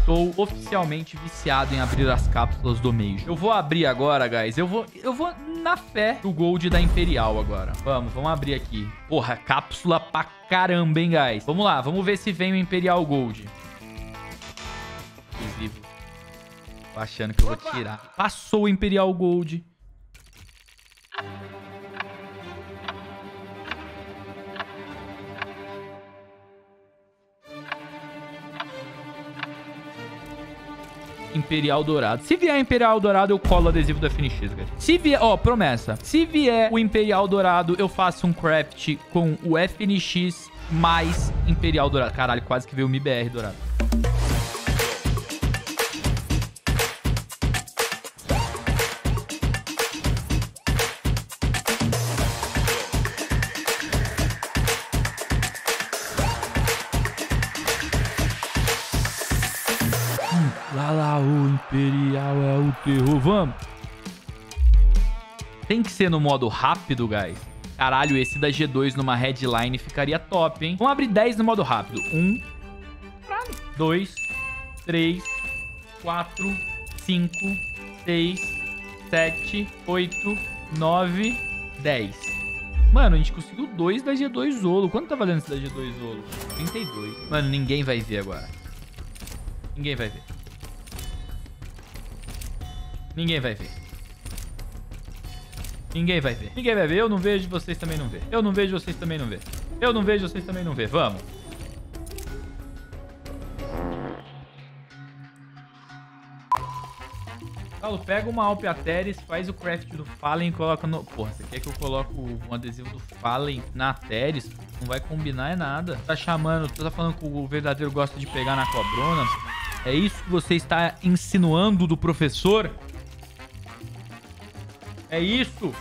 estou oficialmente viciado em abrir as cápsulas do Major. Eu vou abrir agora, guys. Eu vou na fé do Gold da Imperial agora. Vamos abrir aqui. Porra, cápsula pra caramba, hein, guys. Vamos lá, vamos ver se vem o Imperial Gold. Exclusivo. Tô achando que eu vou tirar. Passou o Imperial Gold. Imperial Dourado. Se vier Imperial Dourado, eu colo o adesivo do FNX, galera. Se vier... Ó, promessa. Se vier o Imperial Dourado, eu faço um craft com o FNX mais Imperial Dourado. Caralho, quase que veio o MIBR Dourado. Lá, o Imperial é o terror. Vamos. Tem que ser no modo rápido, guys. Caralho, esse da G2 numa headline ficaria top, hein? Vamos abrir 10 no modo rápido. 1, 2, 3, 4, 5, 6, 7, 8, 9, 10. Mano, a gente conseguiu 2 da G2 Zolo. Quanto tá valendo esse da G2 Zolo? 32. Mano, ninguém vai ver agora. Ninguém vai ver. Ninguém vai ver. Ninguém vai ver. Ninguém vai ver. Eu não vejo, vocês também não vê. Eu não vejo, vocês também não vê. Eu não vejo, vocês também não vê. Vamos. Paulo, pega uma Alpiateris, faz o craft do Fallen e coloca no... Porra, você quer que eu coloque um adesivo do Fallen na Teris? Não vai combinar é nada. Tá chamando, tá falando que o verdadeiro gosta de pegar na cobrona. É isso que você está insinuando do professor? É isso?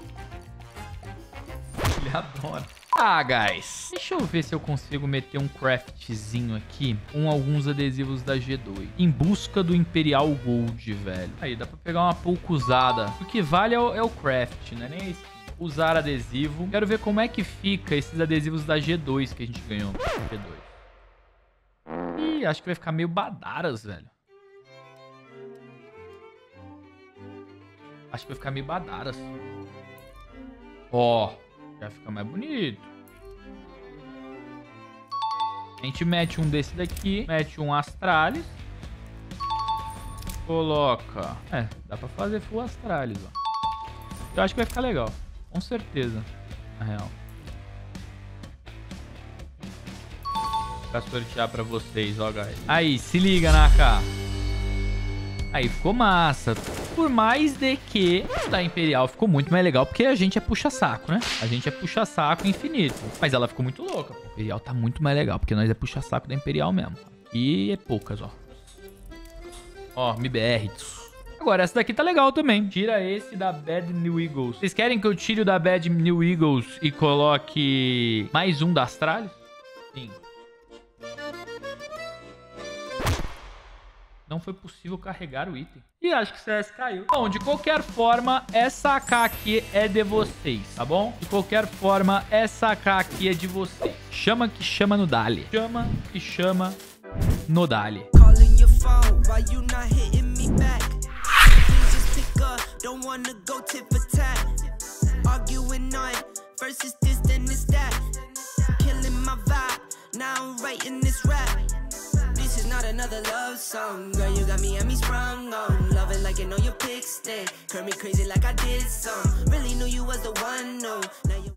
Ele adora. Ah, guys. Deixa eu ver se eu consigo meter um craftzinho aqui com alguns adesivos da G2. Em busca do Imperial Gold, velho. Aí, dá pra pegar uma pouco usada. O que vale é o craft, né? Nem esse. Usar adesivo. Quero ver como é que fica esses adesivos da G2 que a gente ganhou. G2. Ih, acho que vai ficar meio badaras, velho. Acho que vai ficar meio badaras. Ó, já fica mais bonito. A gente mete um desse daqui, mete um Astralis. Coloca... É, dá pra fazer full Astralis, ó. Eu acho que vai ficar legal. Com certeza, na real. Pra sortear pra vocês, ó, guys. Aí, se liga, Naka. Aí, ficou massa. Por mais de que da Imperial ficou muito mais legal, porque a gente é puxa-saco, né? A gente é puxa-saco infinito. Mas ela ficou muito louca. A Imperial tá muito mais legal, porque nós é puxa-saco da Imperial mesmo. Aqui é poucas, ó. Ó, MBR. Agora, essa daqui tá legal também. Tira esse da Bad New Eagles. Vocês querem que eu tire o da Bad New Eagles e coloque mais um da Astralis? Sim. Não foi possível carregar o item. E acho que o CS caiu. Bom, de qualquer forma, essa AK aqui é de vocês, tá bom? De qualquer forma, essa AK aqui é de vocês. Chama que chama no Dali. Chama que chama no Dali. This is not another love song. Girl, you got me and me sprung on. Love it like you know your pick stick. Curl me crazy like I did some. Really knew you was the one, no. Now you